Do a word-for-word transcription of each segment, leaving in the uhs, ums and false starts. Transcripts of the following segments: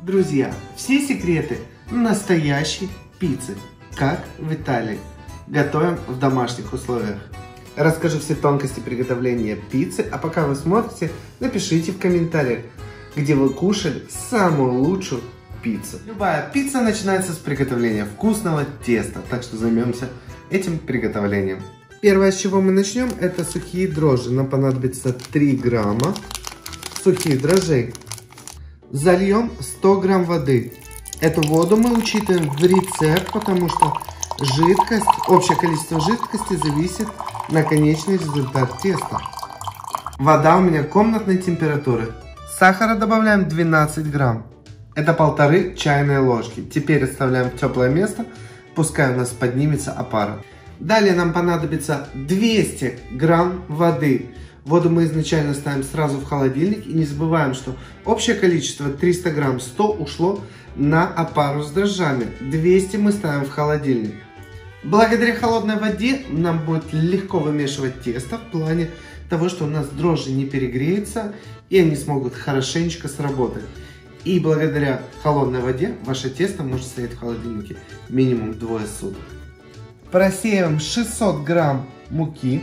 Друзья, все секреты настоящей пиццы, как в Италии, готовим в домашних условиях. Расскажу все тонкости приготовления пиццы, а пока вы смотрите, напишите в комментариях, где вы кушали самую лучшую пиццу. Любая пицца начинается с приготовления вкусного теста, так что займемся этим приготовлением. Первое, с чего мы начнем, это сухие дрожжи. Нам понадобится три грамма сухих дрожжей. Зальем сто грамм воды. Эту воду мы учитываем в рецепт, потому что жидкость, общее количество жидкости зависит на конечный результат теста. Вода у меня комнатной температуры. Сахара добавляем двенадцать грамм. Это полторы чайные ложки. Теперь оставляем в теплое место, пускай у нас поднимется опара. Далее нам понадобится двести грамм воды. Воду мы изначально ставим сразу в холодильник. И не забываем, что общее количество триста грамм, сто ушло на опару с дрожжами. двести мы ставим в холодильник. Благодаря холодной воде нам будет легко вымешивать тесто в плане того, что у нас дрожжи не перегреются и они смогут хорошенечко сработать. И благодаря холодной воде ваше тесто может стоять в холодильнике минимум двое суток. Просеиваем шестьсот грамм муки.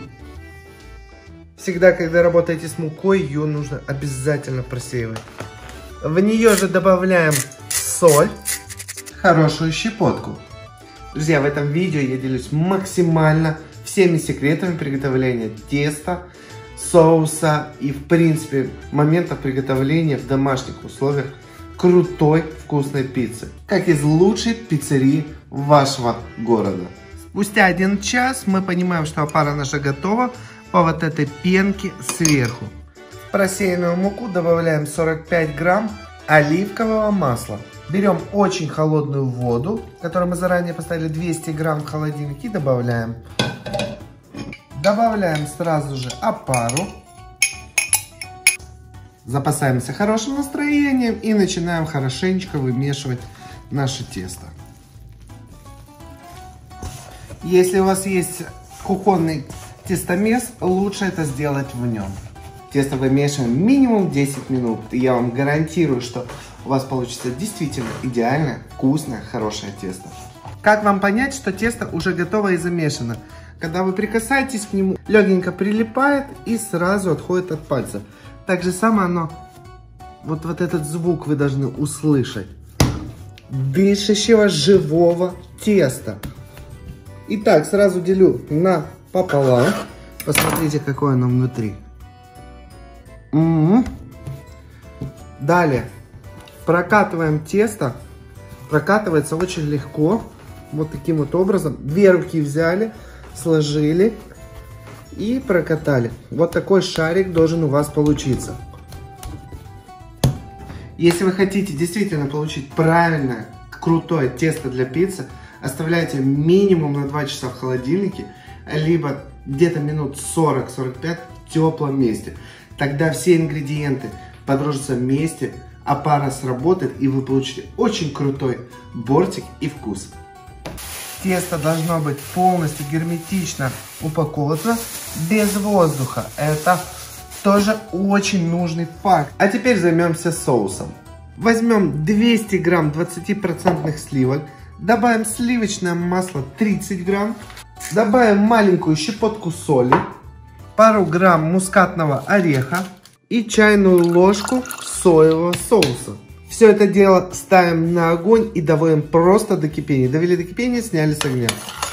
Всегда, когда работаете с мукой, ее нужно обязательно просеивать. В нее же добавляем соль, хорошую щепотку. Друзья, в этом видео я делюсь максимально всеми секретами приготовления теста, соуса и, в принципе, моментов приготовления в домашних условиях крутой вкусной пиццы, как из лучшей пиццерии вашего города. Спустя один час мы понимаем, что опара наша готова по вот этой пенке сверху. В просеянную муку добавляем сорок пять грамм оливкового масла. Берем очень холодную воду, которую мы заранее поставили двести грамм в холодильник, и добавляем. Добавляем сразу же опару. Запасаемся хорошим настроением и начинаем хорошенечко вымешивать наше тесто. Если у вас есть кухонный тестомес, лучше это сделать в нем. Тесто вымешиваем минимум десять минут. И я вам гарантирую, что у вас получится действительно идеальное, вкусное, хорошее тесто. Как вам понять, что тесто уже готово и замешано? Когда вы прикасаетесь к нему, легенько прилипает и сразу отходит от пальцев. Так же самое оно, вот, вот этот звук вы должны услышать. Дышащего живого теста. Итак, сразу делю на пополам. Посмотрите, какое оно внутри. М-м-м. Далее прокатываем тесто. Прокатывается очень легко. Вот таким вот образом. Две руки взяли, сложили и прокатали. Вот такой шарик должен у вас получиться. Если вы хотите действительно получить правильное, крутое тесто для пиццы, оставляйте минимум на два часа в холодильнике, либо где-то минут сорок сорок пять в теплом месте. Тогда все ингредиенты подружатся вместе, опара сработает, и вы получите очень крутой бортик и вкус. Тесто должно быть полностью герметично упаковано, без воздуха. Это тоже очень нужный факт. А теперь займемся соусом. Возьмем двести грамм двадцатипроцентных сливок. Добавим сливочное масло тридцать грамм. Добавим маленькую щепотку соли. Пару грамм мускатного ореха. И чайную ложку соевого соуса. Все это дело ставим на огонь и доводим просто до кипения. Довели до кипения, сняли с огня.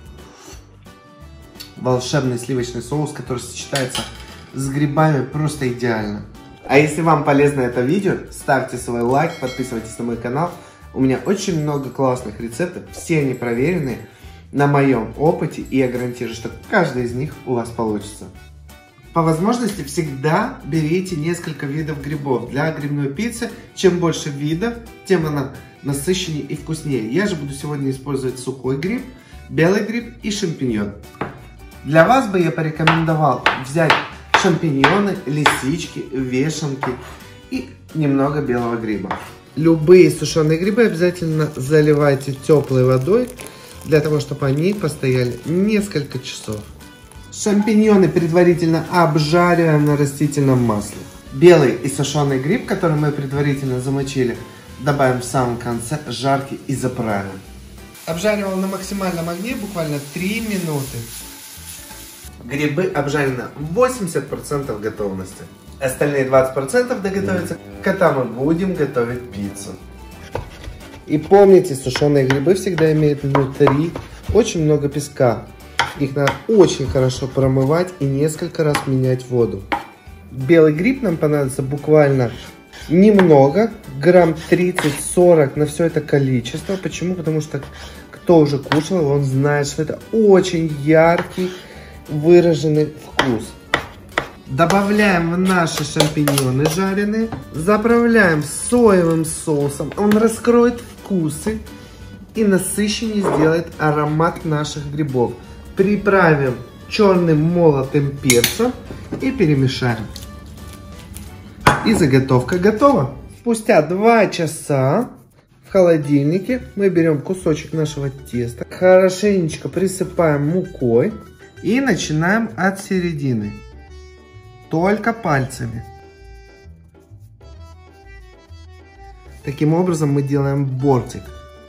Волшебный сливочный соус, который сочетается с грибами, просто идеально. А если вам полезно это видео, ставьте свой лайк, подписывайтесь на мой канал. У меня очень много классных рецептов, все они проверенные на моем опыте, и я гарантирую, что каждый из них у вас получится. По возможности всегда берите несколько видов грибов. Для грибной пиццы чем больше видов, тем она насыщеннее и вкуснее. Я же буду сегодня использовать сухой гриб, белый гриб и шампиньон. Для вас бы я порекомендовал взять шампиньоны, лисички, вешенки и немного белого гриба. Любые сушеные грибы обязательно заливайте теплой водой, для того, чтобы они постояли несколько часов. Шампиньоны предварительно обжариваем на растительном масле. Белый и сушеный гриб, который мы предварительно замочили, добавим в самом конце жарки и заправим. Обжаривал на максимальном огне буквально три минуты. Грибы обжарены восемьдесят процентов готовности. Остальные двадцать процентов доготовятся, когда мы будем готовить пиццу. И помните, сушеные грибы всегда имеют внутри очень много песка. Их надо очень хорошо промывать и несколько раз менять воду. Белый гриб нам понадобится буквально немного, грамм тридцать-сорок на все это количество. Почему? Потому что кто уже кушал его, он знает, что это очень яркий, выраженный вкус. Добавляем в наши шампиньоны жареные, заправляем соевым соусом. Он раскроет вкусы и насыщеннее сделает аромат наших грибов. Приправим черным молотым перцем и перемешаем. И заготовка готова. Спустя два часа в холодильнике мы берем кусочек нашего теста, хорошенечко присыпаем мукой и начинаем от середины. Только пальцами. Таким образом мы делаем бортик.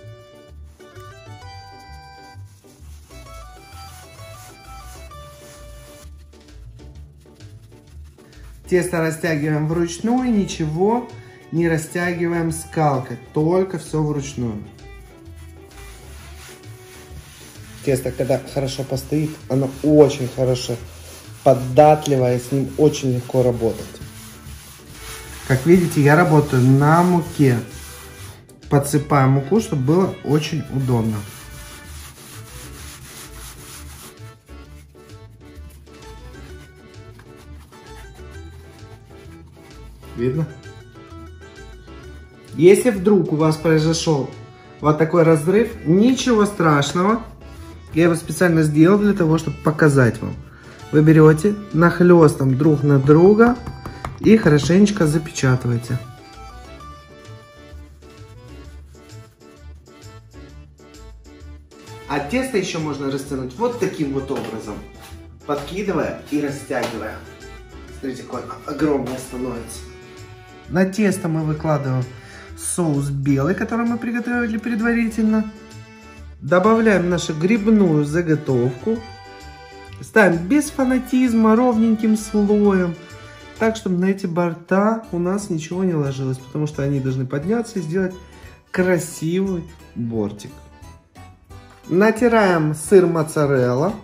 Тесто растягиваем вручную, ничего не растягиваем скалкой, только все вручную. Тесто, когда хорошо постоит, оно очень хорошо податливое, с ним очень легко работать. Как видите, я работаю на муке. Подсыпаю муку, чтобы было очень удобно. Видно? Если вдруг у вас произошел вот такой разрыв, ничего страшного. Я его специально сделал для того, чтобы показать вам. Вы берете нахлестом друг на друга и хорошенечко запечатываете. А тесто еще можно растянуть вот таким вот образом, подкидывая и растягивая. Смотрите, какое огромное становится. На тесто мы выкладываем соус белый, который мы приготовили предварительно. Добавляем нашу грибную заготовку. Ставим без фанатизма, ровненьким слоем. Так, чтобы на эти борта у нас ничего не ложилось. Потому что они должны подняться и сделать красивый бортик. Натираем сыр моцарелла.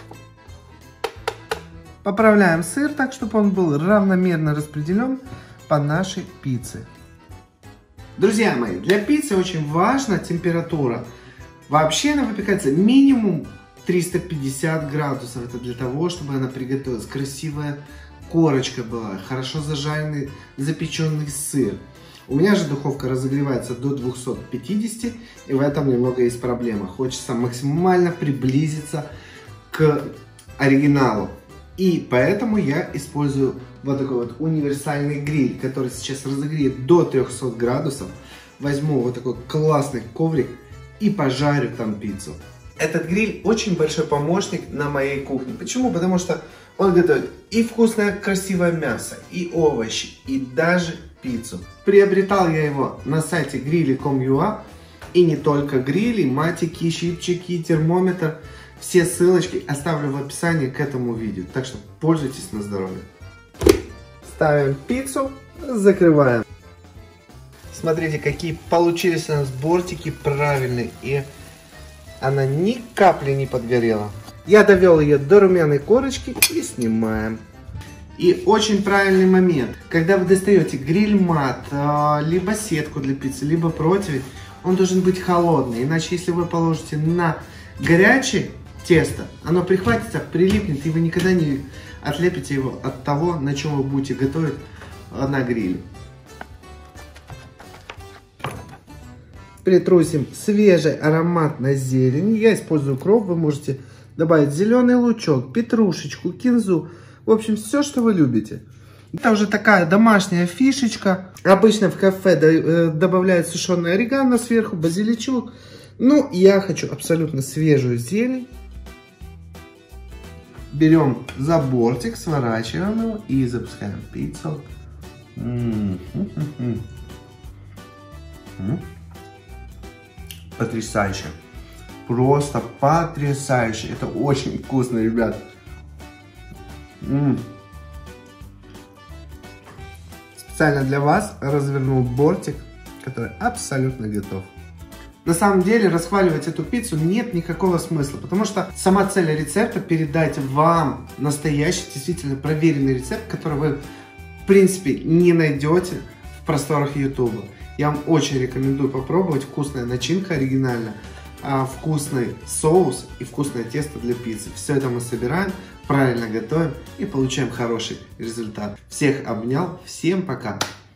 Поправляем сыр так, чтобы он был равномерно распределен по нашей пицце. Друзья мои, для пиццы очень важна температура. Вообще она выпекается минимум триста пятьдесят градусов. Это для того, чтобы она приготовилась. Красивая корочка была, хорошо зажаренный, запеченный сыр. У меня же духовка разогревается до двухсот пятидесяти, и в этом немного есть проблема. Хочется максимально приблизиться к оригиналу. И поэтому я использую вот такой вот универсальный гриль, который сейчас разогреет до трёхсот градусов. Возьму вот такой классный коврик и пожарю там пиццу. Этот гриль очень большой помощник на моей кухне. Почему? Потому что он готовит и вкусное, красивое мясо, и овощи, и даже пиццу. Приобретал я его на сайте грили точка ком точка ю а. И не только грили, матики, щипчики, термометр. Все ссылочки оставлю в описании к этому видео. Так что пользуйтесь на здоровье. Ставим пиццу, закрываем. Смотрите, какие получились у нас бортики правильные. И она ни капли не подгорела. Я довел ее до румяной корочки и снимаем. И очень правильный момент. Когда вы достаете гриль-мат, либо сетку для пиццы, либо противень, он должен быть холодный. Иначе, если вы положите на горячее тесто, оно прихватится, прилипнет, и вы никогда не отлепите его от того, на чем вы будете готовить на гриле. Притрусим свежей ароматной зелени. Я использую укроп. Вы можете добавить зеленый лучок, петрушечку, кинзу. В общем, все, что вы любите. Это уже такая домашняя фишечка. Обычно в кафе добавляют сушеный орегано сверху, базиличок. Ну, я хочу абсолютно свежую зелень. Берем за бортик, сворачиваем его и запускаем пиццу. М-м. Потрясающе. Просто потрясающе. Это очень вкусно, ребят. М-м. Специально для вас развернул бортик, который абсолютно готов. На самом деле расхваливать эту пиццу нет никакого смысла, потому что сама цель рецепта передать вам настоящий, действительно проверенный рецепт, который вы в принципе не найдете в просторах ютуба. Я вам очень рекомендую попробовать. Вкусная начинка оригинальная, вкусный соус и вкусное тесто для пиццы. Все это мы собираем, правильно готовим и получаем хороший результат. Всех обнял, всем пока!